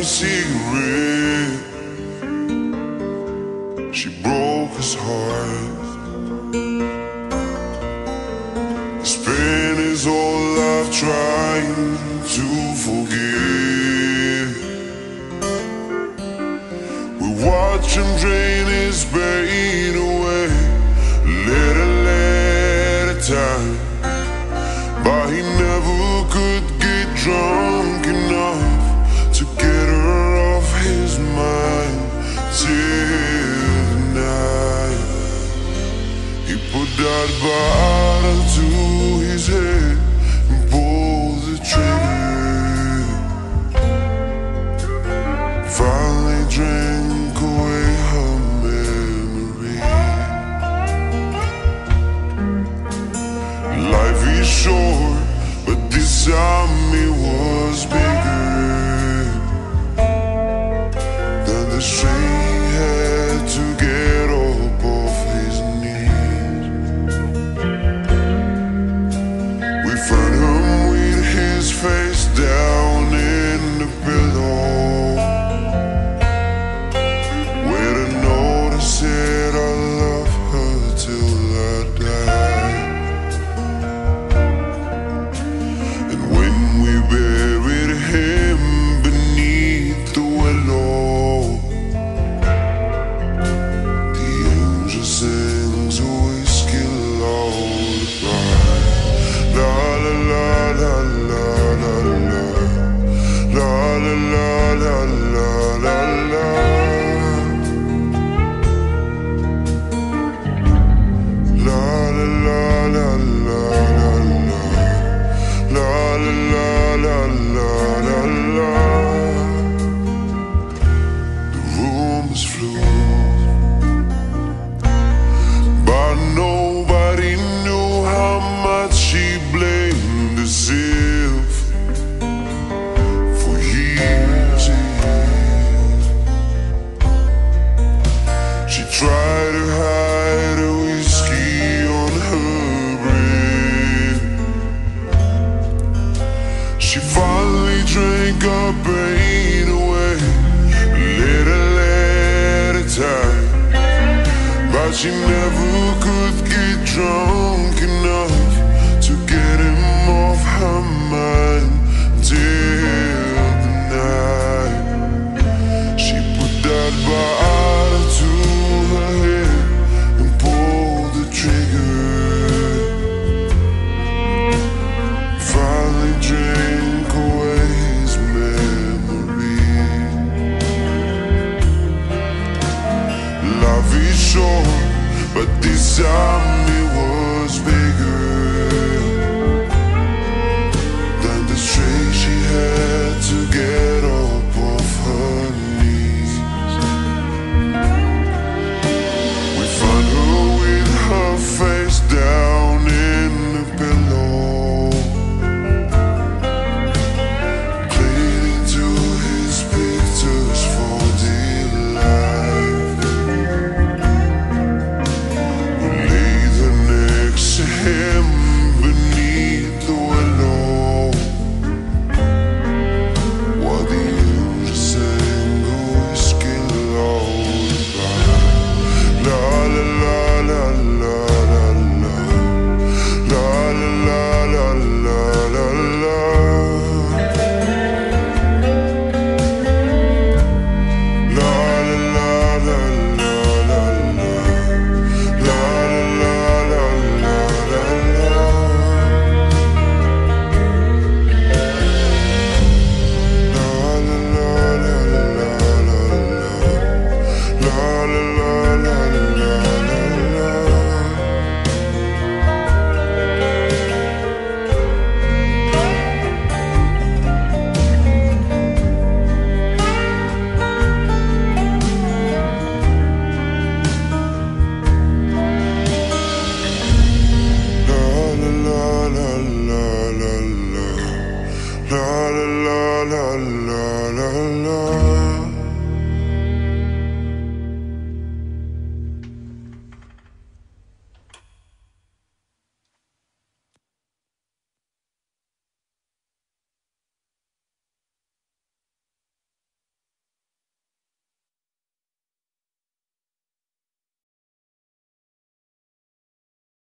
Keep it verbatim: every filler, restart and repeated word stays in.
cigarette. She broke his heart. He spent his whole life trying to forget. We watch him drain his pain away, little at a time. But he never could get drunk enough to get her off his mind till the night he put that bottle to his head and pulled the trigger. Finally drank away her memory. Life is short, but this time it was bigger than the strength he had to get up off his knees. We found him with his face down in the pillow, with a note that said, I love her till I die. And when we buried him beneath the willow, the angel sings a whiskey lullaby. La la la la la la la, la la la la la la la, la la la la la la la, la la la la la la. The rumors flew, but nobody knew how much she blamed herself for years and years. She tried to hide a whiskey on her breath. She finally drank her pain away, little at a time. But she never could get drunk